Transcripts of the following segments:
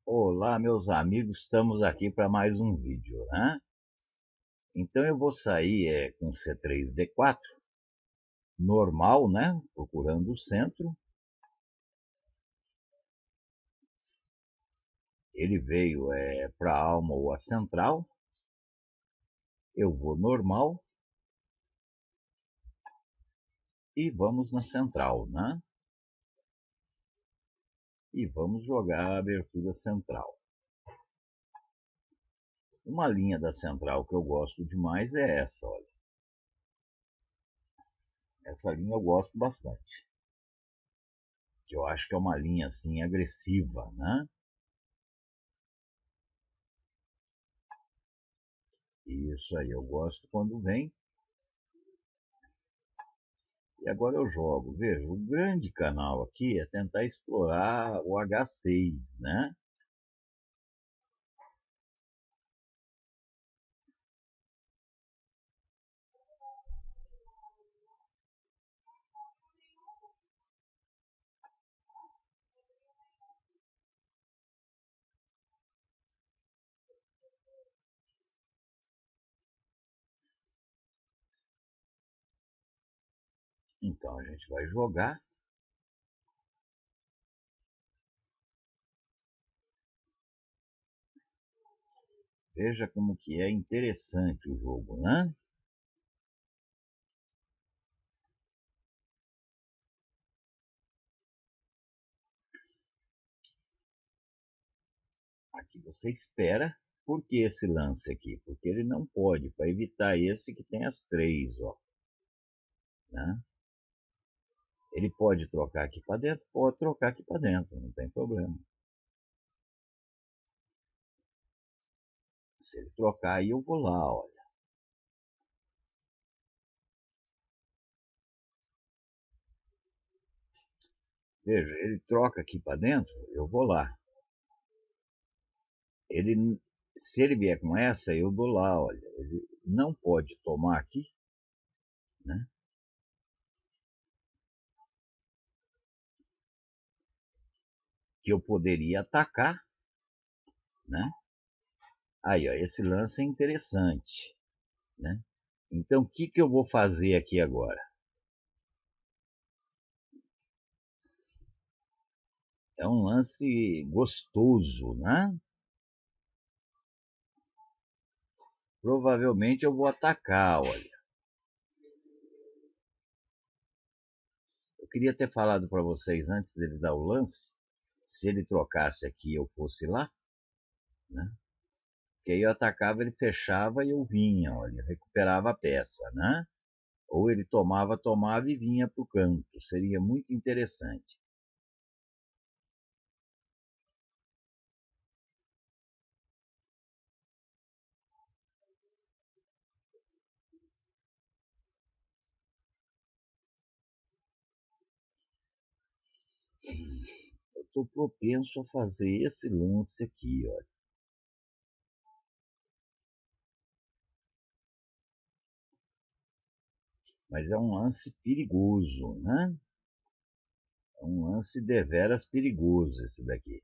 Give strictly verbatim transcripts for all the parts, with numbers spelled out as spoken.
Olá, meus amigos, estamos aqui para mais um vídeo, né? Então eu vou sair é, com C três D quatro, normal, né? Procurando o centro. Ele veio é, para a alma ou a central. Eu vou normal. E vamos na central, né? E vamos jogar a abertura central. Uma linha da central que eu gosto demais é essa, olha. Essa linha eu gosto bastante. Que eu acho que é uma linha assim agressiva, né? Isso aí, eu gosto quando vem. E agora eu jogo. Veja, o grande canal aqui é tentar explorar o H seis, né? Então a gente vai jogar. Veja como que é interessante o jogo, né? Aqui você espera. Por que esse lance aqui? Porque ele não pode, para evitar esse que tem as três, ó. Né? Ele pode trocar aqui para dentro? Pode trocar aqui para dentro, não tem problema. Se ele trocar, aí eu vou lá, olha. Veja, ele troca aqui para dentro, eu vou lá. Ele, se ele vier com essa, eu dou lá, olha. Ele não pode tomar aqui, né? Que eu poderia atacar, né? Aí, ó, esse lance é interessante, né? Então, o que, que eu vou fazer aqui agora? É um lance gostoso, né? Provavelmente eu vou atacar, olha. Eu queria ter falado para vocês antes dele dar o lance, se ele trocasse aqui eu fosse lá, né? Porque aí eu atacava, ele fechava e eu vinha, olha, recuperava a peça, né? Ou ele tomava, tomava e vinha para o canto. Seria muito interessante. Eu estou propenso a fazer esse lance aqui, olha. Mas é um lance perigoso, né? É um lance deveras perigoso esse daqui.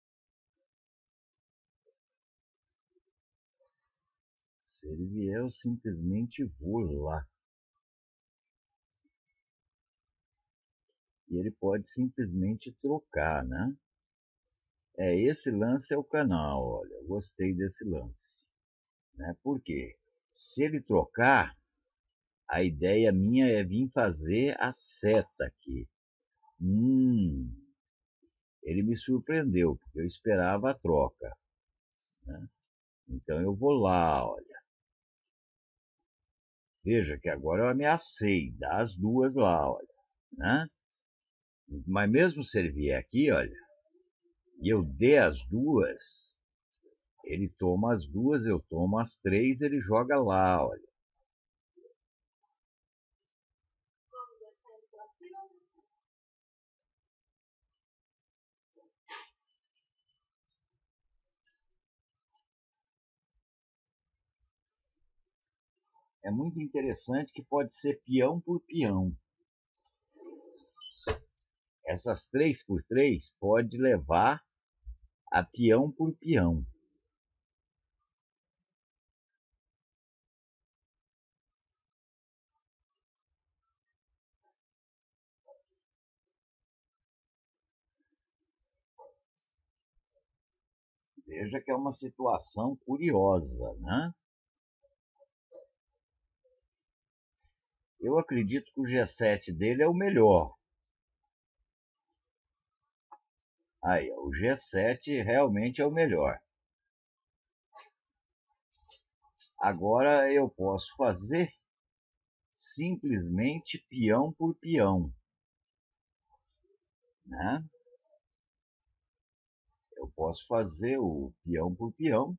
Se ele vier, eu simplesmente vou lá. E ele pode simplesmente trocar, né? É, esse lance é o canal, olha. Eu gostei desse lance. Né? Por quê? Se ele trocar, a ideia minha é vir fazer a seta aqui. Hum, ele me surpreendeu, porque eu esperava a troca. Né? Então eu vou lá, olha. Veja que agora eu ameacei, dá as duas lá, olha. Né? Mas mesmo se ele vier aqui, olha, e eu der as duas, ele toma as duas, eu tomo as três, ele joga lá, olha. É muito interessante que pode ser peão por peão. Essas três por três pode levar a peão por peão. Veja que é uma situação curiosa, né? Eu acredito que o G sete dele é o melhor. Aí, o G sete realmente é o melhor. Agora eu posso fazer simplesmente peão por peão, né? Eu posso fazer o peão por peão.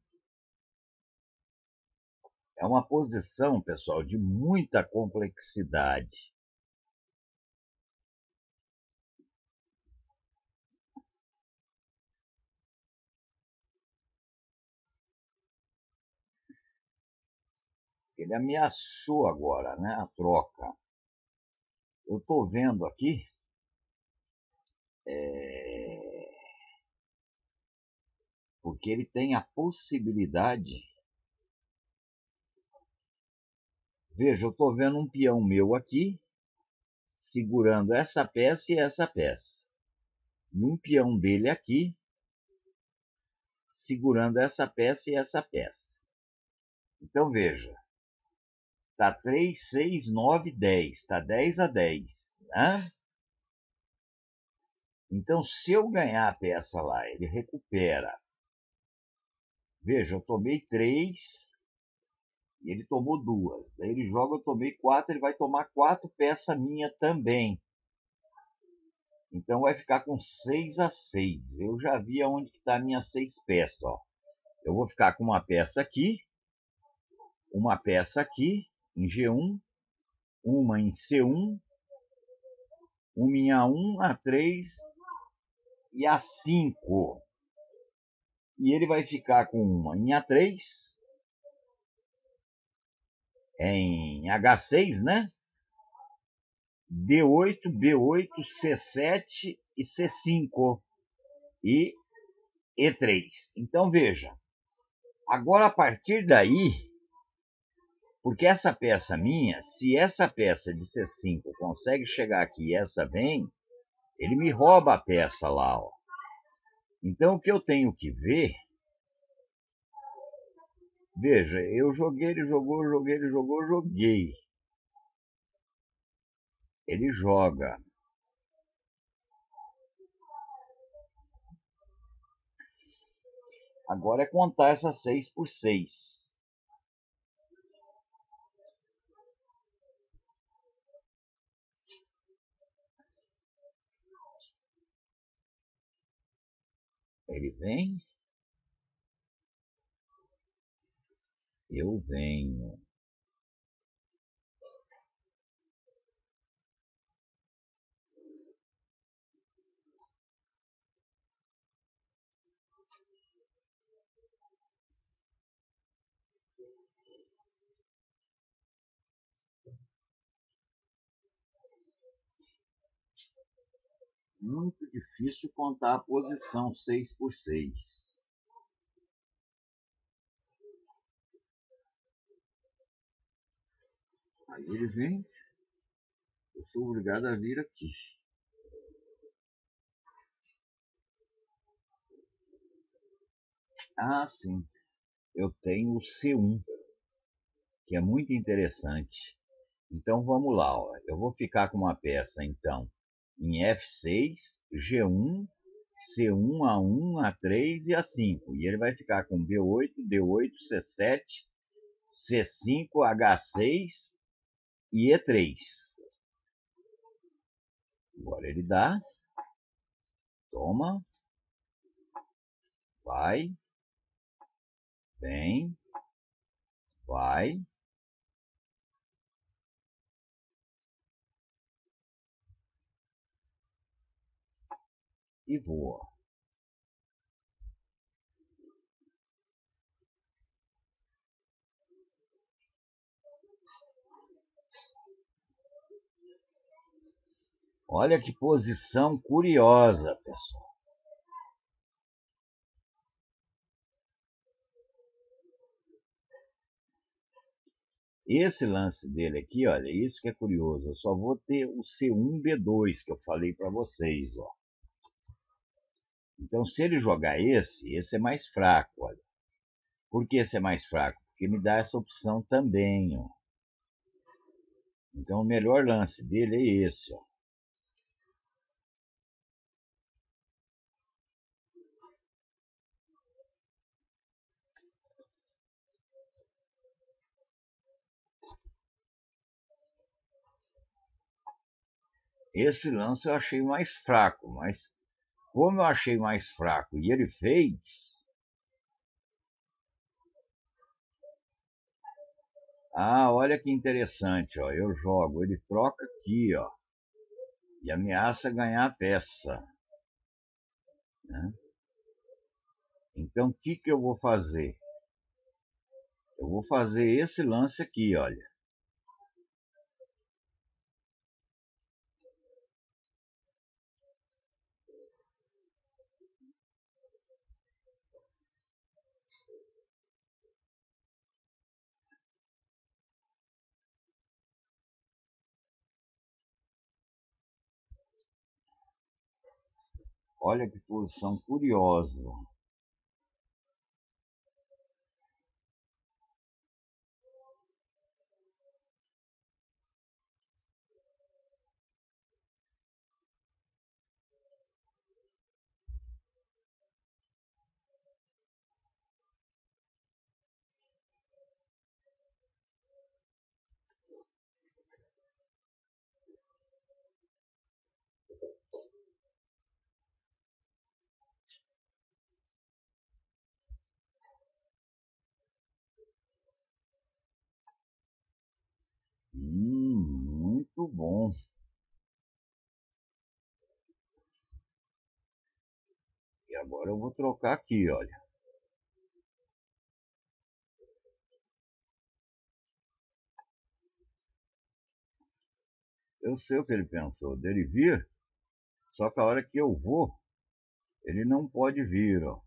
É uma posição, pessoal, de muita complexidade. Ele ameaçou agora, né, a troca. Eu estou vendo aqui, é... porque ele tem a possibilidade. Veja, eu estou vendo um peão meu aqui, segurando essa peça e essa peça. E um peão dele aqui, segurando essa peça e essa peça. Então, veja, está três, seis, nove, dez. Está dez a dez, né? Então, se eu ganhar a peça lá, ele recupera. Veja, eu tomei três e ele tomou duas. Daí ele joga, eu tomei quatro, ele vai tomar quatro peças minha também. Então vai ficar com seis a seis. Eu já vi aonde está a minha seis peças. Ó. Eu vou ficar com uma peça aqui, uma peça aqui em G um, uma em C um, uma em A um, A três e A cinco. E ele vai ficar com uma em A três, em H seis, né? D oito, B oito, C sete e C cinco e E três. Então veja, agora a partir daí, porque essa peça minha, se essa peça de C cinco consegue chegar aqui e essa vem, ele me rouba a peça lá. Ó. Então o que eu tenho que ver, veja, eu joguei, ele jogou, joguei, ele jogou, joguei. Ele joga. Agora é contar essas seis por seis. Ele vem. Eu venho. Muito difícil contar a posição seis por seis. Aí ele vem, eu sou obrigado a vir aqui. Ah, sim, eu tenho o C um, que é muito interessante. Então vamos lá, ó. Eu vou ficar com uma peça então em F seis, G um, C um, A um, A três e A cinco. E ele vai ficar com B oito, D oito, C sete, C cinco, H seis e E três. Agora ele dá, toma, vai, vem, vai, e voa. Olha que posição curiosa, pessoal. Esse lance dele aqui, olha, isso que é curioso. Eu só vou ter o C um B dois que eu falei para vocês, ó. Então, se ele jogar esse, esse é mais fraco, olha. Por que esse é mais fraco? Porque me dá essa opção também, ó. Então, o melhor lance dele é esse, ó. Esse lance eu achei mais fraco, mas como eu achei mais fraco e ele fez, ah, olha que interessante, ó. Eu jogo, ele troca aqui, ó, e ameaça ganhar a peça, né? Então, o que que eu vou fazer? Eu vou fazer esse lance aqui, olha. Olha que posição curiosa. Hum, muito bom. E agora eu vou trocar aqui, olha. Eu sei o que ele pensou, dele vir, só que a hora que eu vou, ele não pode vir, ó.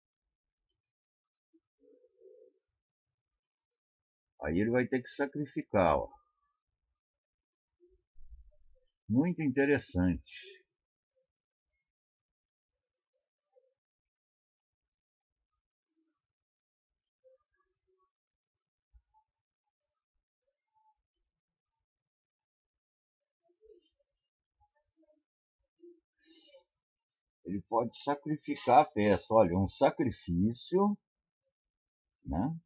Aí ele vai ter que sacrificar, ó. Muito interessante. Ele pode sacrificar a peça. Olha, um sacrifício, né?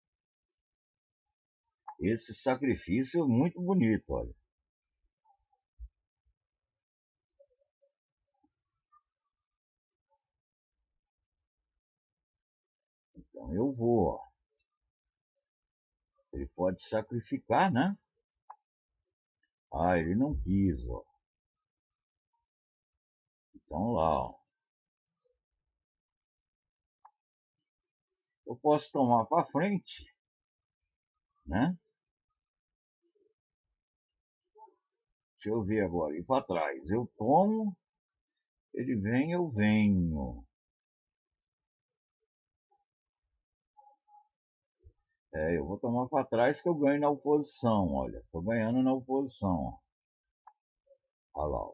Esse sacrifício é muito bonito, olha. Então eu vou, ó. Ele pode sacrificar, né? Ah, ele não quis, ó. Então lá, ó. Eu posso tomar para frente, né? Deixa eu ver agora. E para trás. Eu tomo, ele vem, eu venho. É, eu vou tomar para trás que eu ganho na oposição, olha. Tô ganhando na oposição, ó. Olha lá, ó.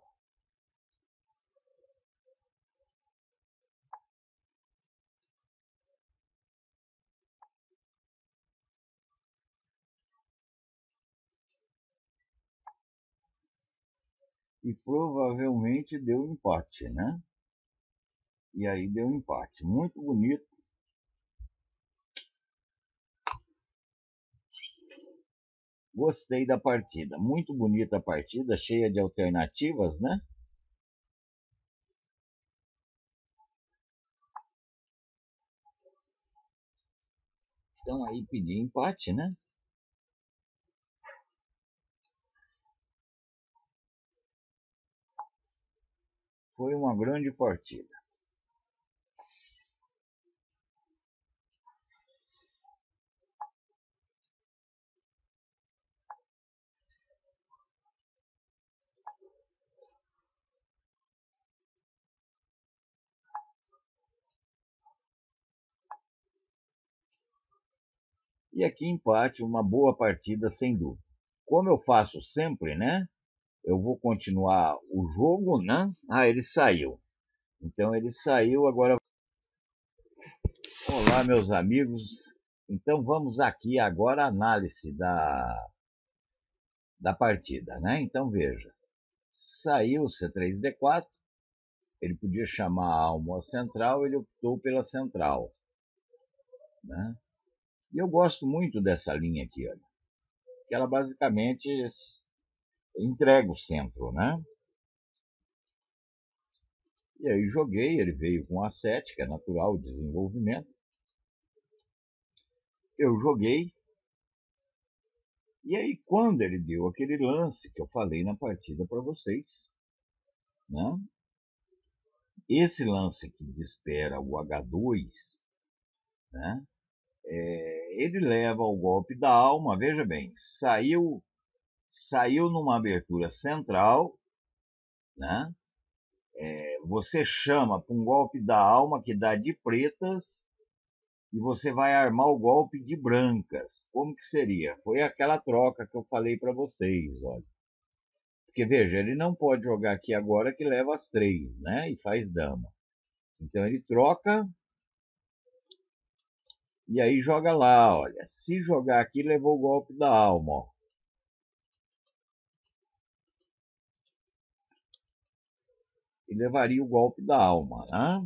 E provavelmente deu empate, né? E aí deu empate. Muito bonito. Gostei da partida. Muito bonita a partida, cheia de alternativas, né? Então aí pedi empate, né? Foi uma grande partida. E aqui empate, uma boa partida sem dúvida. Como eu faço sempre, né? Eu vou continuar o jogo, né? Ah, ele saiu. Então ele saiu, agora... Olá, meus amigos. Então vamos aqui agora a análise da, da partida, né? Então veja. Saiu C três D quatro. Ele podia chamar a alma central, ele optou pela central, né? E eu gosto muito dessa linha aqui, olha, que ela basicamente entrega o centro, né? E aí joguei, ele veio com A sete, que é natural, o desenvolvimento. Eu joguei, e aí quando ele deu aquele lance que eu falei na partida para vocês, né? Esse lance que desespera o H dois, né? É, ele leva o golpe da alma, veja bem, saiu, saiu numa abertura central, né? É, você chama para um golpe da alma que dá de pretas e você vai armar o golpe de brancas. Como que seria? Foi aquela troca que eu falei para vocês, olha. Porque veja, ele não pode jogar aqui agora que leva as três, né? E faz dama. Então ele troca e aí joga lá, olha. Se jogar aqui, levou o golpe da alma, ó. E levaria o golpe da alma, né?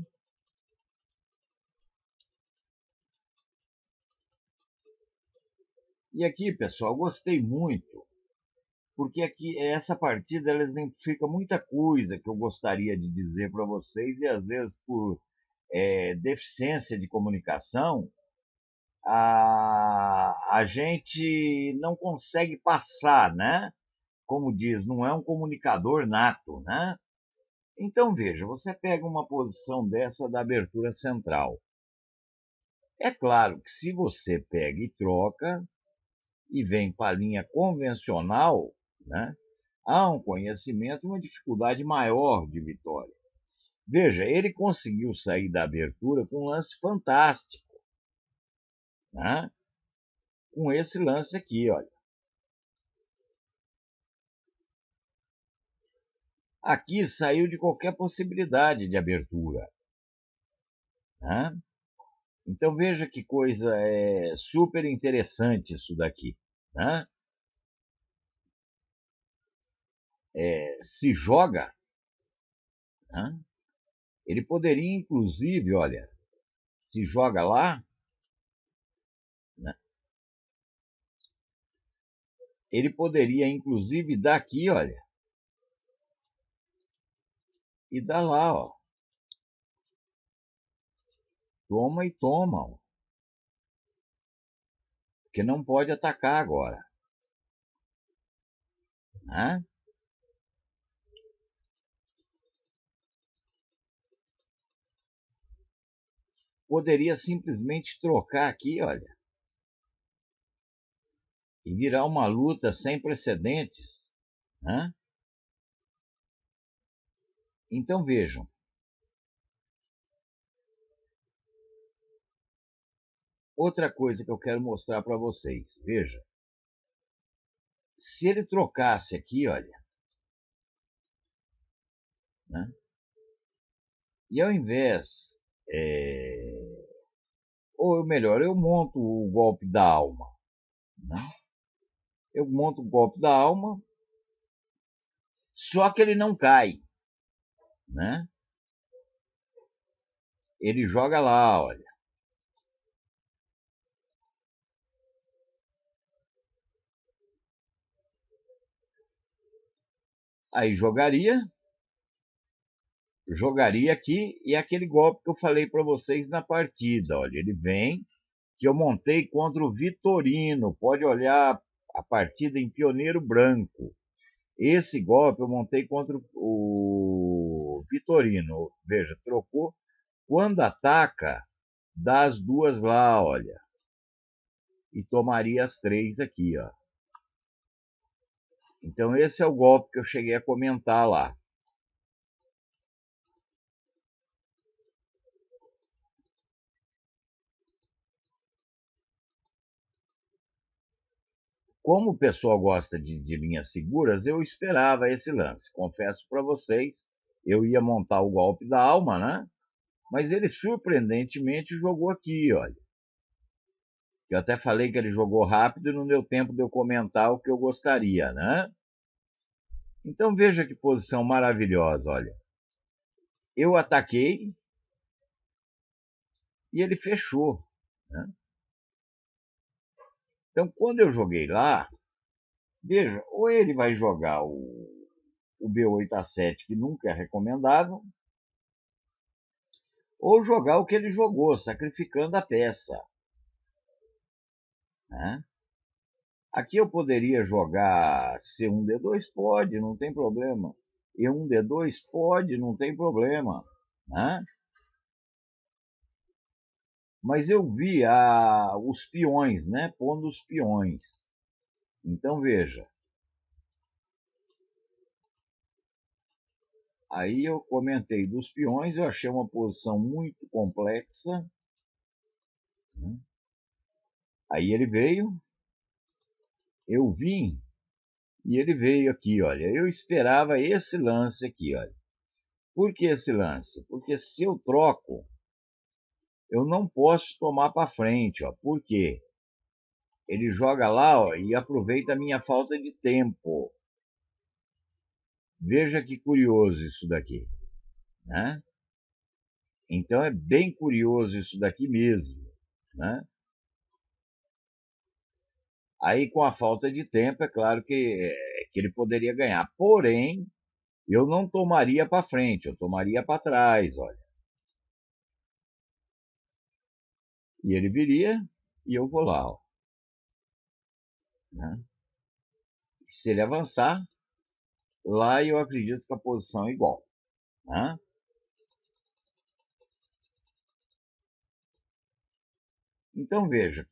E aqui, pessoal, gostei muito, porque aqui essa partida ela exemplifica muita coisa que eu gostaria de dizer para vocês e às vezes por é, deficiência de comunicação a, a gente não consegue passar, né? Como diz, não é um comunicador nato, né? Então veja, você pega uma posição dessa da abertura central. É claro que se você pega e troca e vem para a linha convencional, né? Há um conhecimento e uma dificuldade maior de vitória. Veja, ele conseguiu sair da abertura com um lance fantástico, né? Com esse lance aqui, olha. Aqui saiu de qualquer possibilidade de abertura, né? Então veja que coisa é super interessante isso daqui, né? É, se joga, né? Ele poderia inclusive, olha, se joga lá, né? Ele poderia inclusive dar aqui, olha, e dar lá, ó. Toma e toma, ó. Porque não pode atacar agora, né? Poderia simplesmente trocar aqui, olha, e virar uma luta sem precedentes, né? Então vejam, outra coisa que eu quero mostrar para vocês, veja, se ele trocasse aqui, olha, né? E ao invés, é... ou melhor, eu monto o golpe da alma, né? Eu monto o golpe da alma, só que ele não cai, né? Ele joga lá, olha. Aí jogaria, jogaria aqui e aquele golpe que eu falei para vocês na partida, olha, ele vem, que eu montei contra o Vitorino, pode olhar a partida em Pioneiro Branco. Esse golpe eu montei contra o Vitorino, veja, trocou, quando ataca, dá as duas lá, olha, e tomaria as três aqui, ó. Então esse é o golpe que eu cheguei a comentar lá. como o pessoal gosta de, de linhas seguras, eu esperava esse lance. Confesso para vocês, eu ia montar o golpe da alma, né? Mas ele surpreendentemente jogou aqui, olha. Eu até falei que ele jogou rápido e não deu tempo de eu comentar o que eu gostaria, né? Então veja que posição maravilhosa, olha. Eu ataquei e ele fechou, né? Então quando eu joguei lá, veja, ou ele vai jogar o, o B oito A sete, que nunca é recomendável, ou jogar o que ele jogou, sacrificando a peça, né? Aqui eu poderia jogar C um D dois, pode, não tem problema. E um D dois, pode, não tem problema, né? Mas eu vi a, os peões, né? Pondo os peões. Então veja. Aí eu comentei dos peões, eu achei uma posição muito complexa, né? Aí ele veio, eu vim, e ele veio aqui, olha. Eu esperava esse lance aqui, olha. Por que esse lance? Porque se eu troco, eu não posso tomar para frente, ó. Por quê? Ele joga lá, ó, e aproveita a minha falta de tempo. Veja que curioso isso daqui, né? Então é bem curioso isso daqui mesmo, né? Aí com a falta de tempo, é claro que, que ele poderia ganhar. Porém, eu não tomaria para frente, eu tomaria para trás, olha. E ele viria e eu vou lá, ó, né? Se ele avançar, lá eu acredito que a posição é igual, né? Então veja,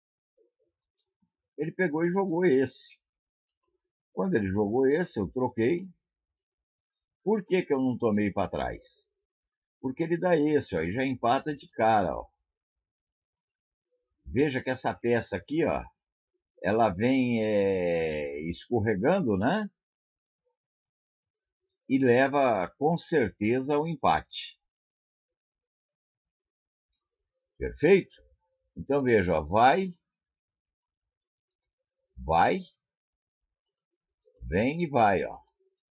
ele pegou e jogou esse. Quando ele jogou esse, eu troquei. Por que, que eu não tomei para trás? Porque ele dá esse, ó, e já empata de cara, ó. Veja que essa peça aqui, ó, ela vem é, escorregando, né? E leva com certeza ao empate. Perfeito? Então veja, ó, vai, vai, vem e vai, ó.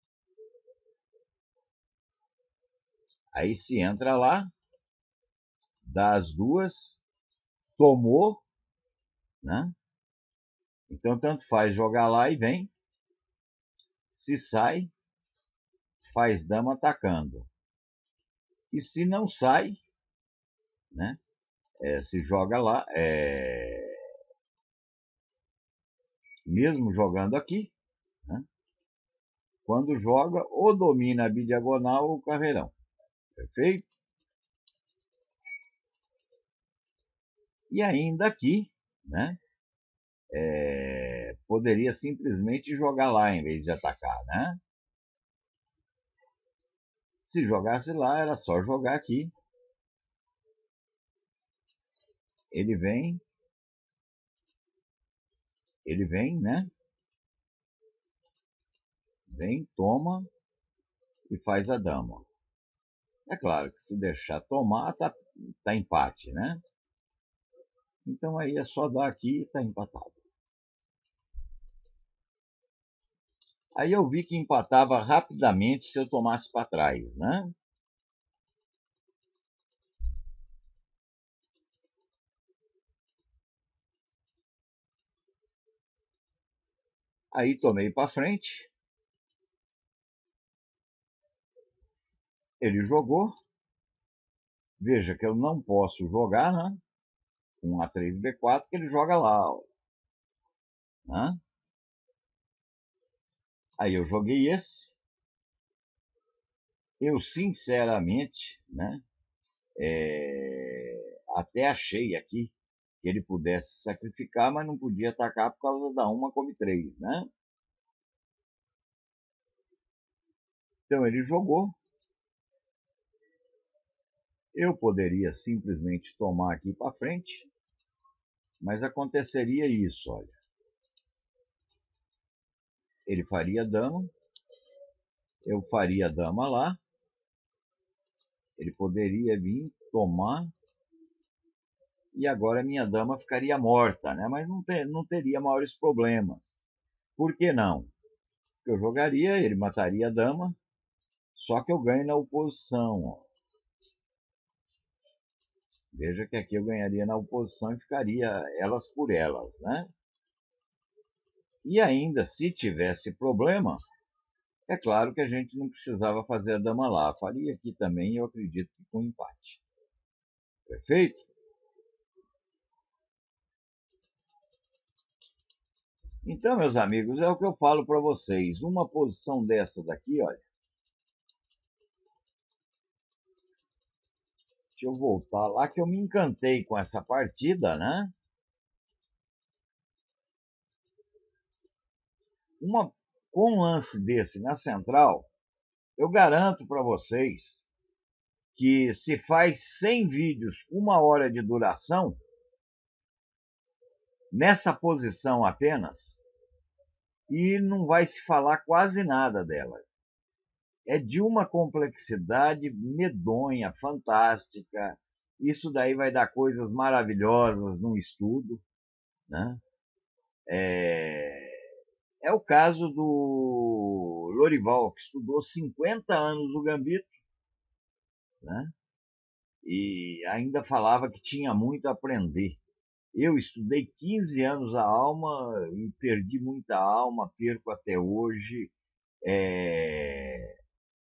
Aí se entra lá, dá as duas, tomou, né? Então tanto faz jogar lá e vem. Se sai, faz dama atacando. E se não sai, né? É, se joga lá, é, mesmo jogando aqui, né? Quando joga, ou domina a bidiagonal ou o carreirão. Perfeito? E ainda aqui, né? É, poderia simplesmente jogar lá em vez de atacar, né? Se jogasse lá, era só jogar aqui. Ele vem, ele vem, né? Vem, toma e faz a dama. É claro que se deixar tomar, tá, tá empate, né? Então aí é só dar aqui e tá empatado. Aí eu vi que empatava rapidamente se eu tomasse para trás, né? Aí tomei para frente. Ele jogou. Veja que eu não posso jogar, né? Um A três B quatro que ele joga lá, ó, né? Aí eu joguei esse. Eu sinceramente, né? É, até achei aqui que ele pudesse sacrificar, mas não podia atacar por causa da uma come três, né? Então ele jogou. Eu poderia simplesmente tomar aqui para frente, mas aconteceria isso, olha. ele faria dama, eu faria dama lá, ele poderia vir tomar, e agora minha dama ficaria morta, né? Mas não, ter, não teria maiores problemas. Por que não? Eu jogaria, ele mataria a dama, só que eu ganho na oposição. Ó. Veja que aqui eu ganharia na oposição e ficaria elas por elas, né? E ainda, se tivesse problema, é claro que a gente não precisava fazer a dama lá. Faria aqui também, eu acredito que com empate. Perfeito? Então, meus amigos, é o que eu falo para vocês. Uma posição dessa daqui, olha. Deixa eu voltar lá que eu me encantei com essa partida, né? Uma, com um lance desse na central, eu garanto para vocês que se faz cem vídeos, uma hora de duração, nessa posição apenas, e não vai se falar quase nada dela. É de uma complexidade medonha, fantástica. Isso daí vai dar coisas maravilhosas no estudo, né? É, é o caso do Lorival, que estudou cinquenta anos o Gambito, né? E ainda falava que tinha muito a aprender. Eu estudei quinze anos a alma e perdi muita alma, perco até hoje. É...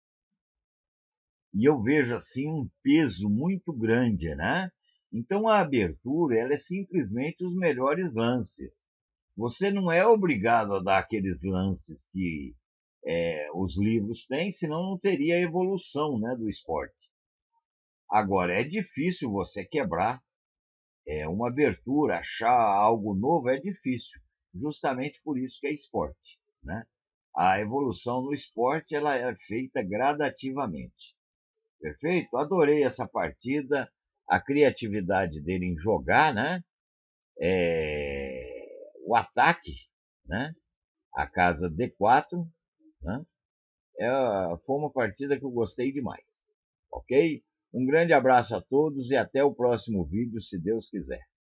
E eu vejo assim um peso muito grande, né? Então a abertura ela é simplesmente os melhores lances. Você não é obrigado a dar aqueles lances que é, os livros têm, senão não teria evolução, né, do esporte. Agora, é difícil você quebrar é, uma abertura, achar algo novo é difícil, justamente por isso que é esporte, né? A evolução no esporte ela é feita gradativamente. Perfeito? Adorei essa partida, a criatividade dele em jogar, né? É, o ataque, né? A casa D quatro, né? É, foi uma partida que eu gostei demais. Ok? Um grande abraço a todos e até o próximo vídeo, se Deus quiser.